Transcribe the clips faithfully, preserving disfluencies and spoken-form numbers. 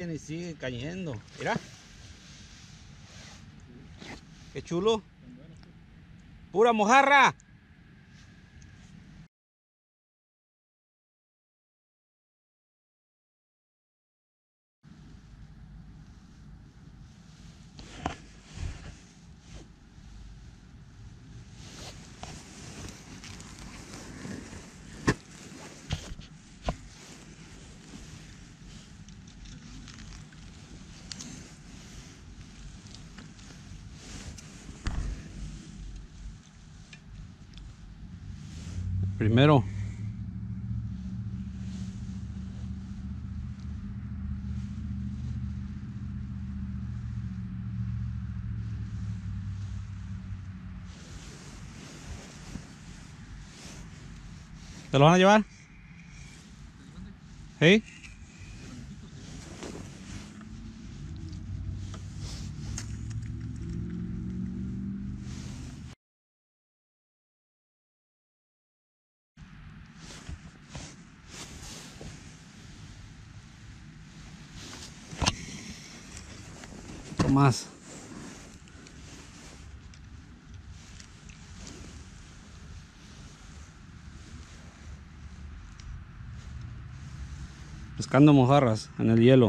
meten y sigue cayendo. Mira. Qué chulo. Pura mojarra. Primero. ¿Te lo van a llevar? ¿Sí? Más. Pescando mojarras en el hielo.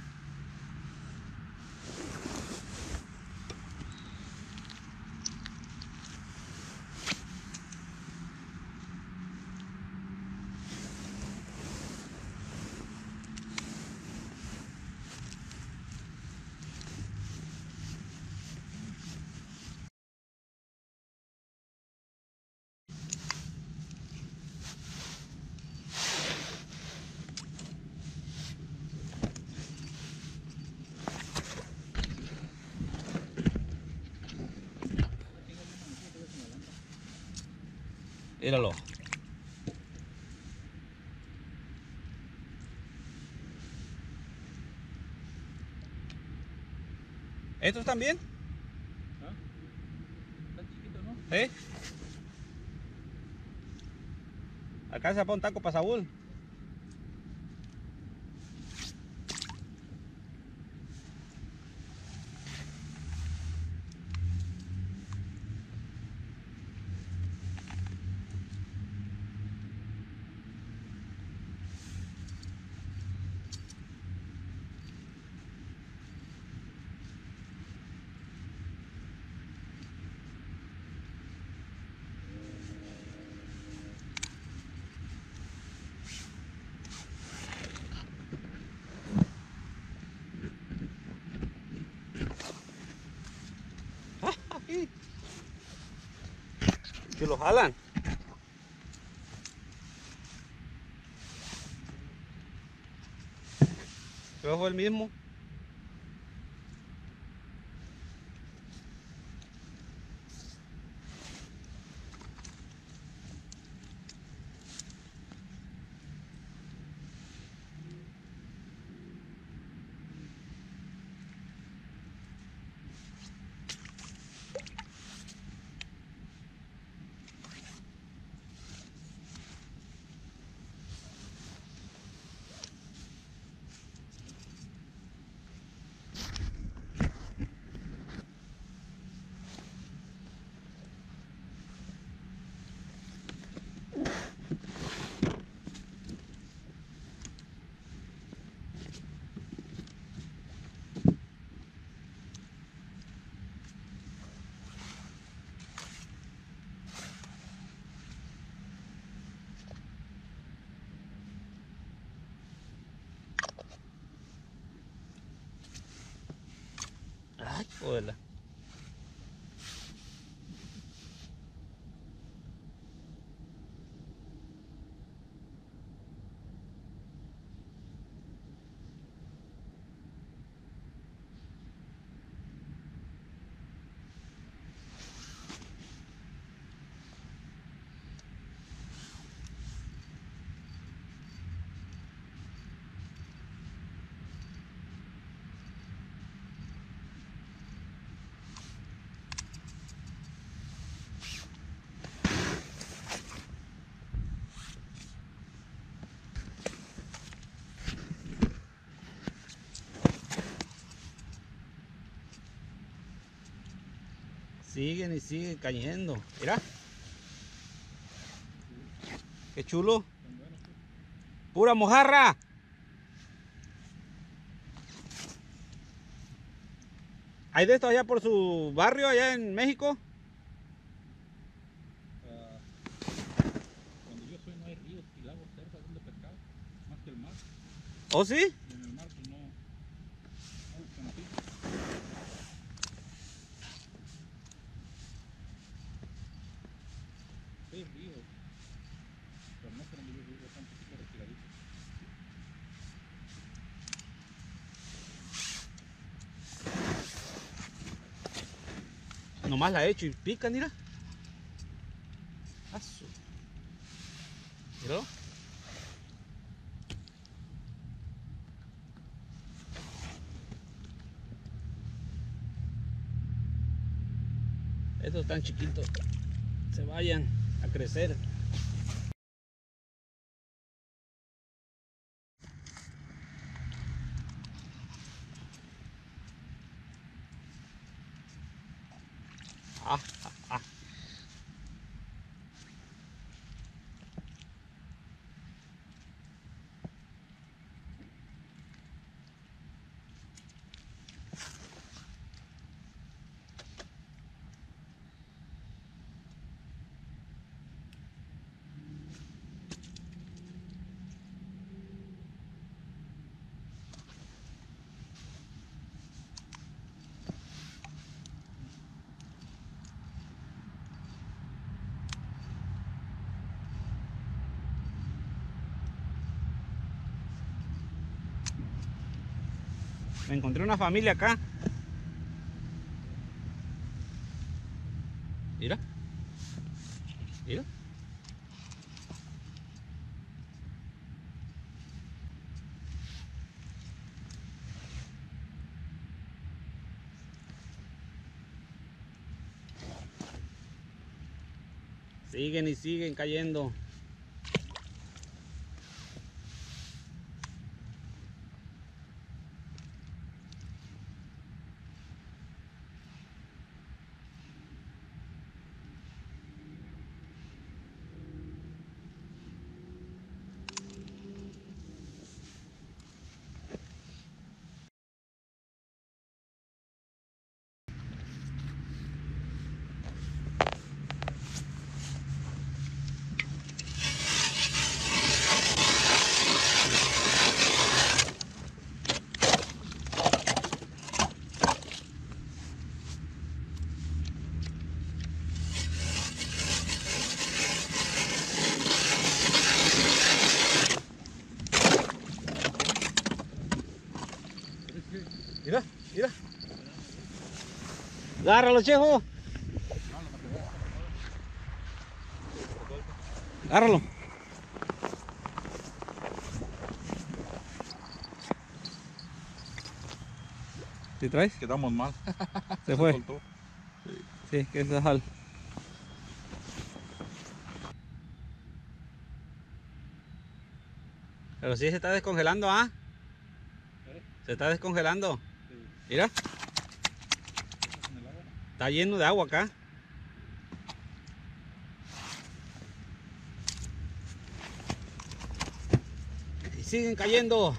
Míralo. ¿Estos también? ¿Ah? Está chiquito, ¿no? ¿Sí? Alcanza para un taco para Saúl. Que lo jalan. Creo que fue el mismo. Ay, joder. Siguen y siguen cayendo. Mira. Qué chulo. Pura mojarra. ¿Hay de estos allá por su barrio, allá en México? Uh, donde yo soy no hay ríos y lagos cerca donde pescar, más que el mar. ¿Oh, sí? Y en el mar pues no, no buscan así. Sí, ríos, pero no por donde yo vivo, están un poquito retiraditos. Nomás la he hecho y pica, mira. Asu. Míralo. Estos están chiquitos. Se vayan a crecer. Ah, ah, ah. Me encontré una familia acá. Mira. Mira. Siguen y siguen cayendo. Mira, mira. Agárralo, Chejo. Agárralo. ¿Sí traes? Quedamos mal. Se fue. soltó. Sí, que es jal. Pero sí se está descongelando, ¿ah? ¿Eh? Se está descongelando. Sí. Mira, En el agua. está lleno de agua acá. Y siguen cayendo.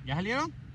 ¿Ya salieron?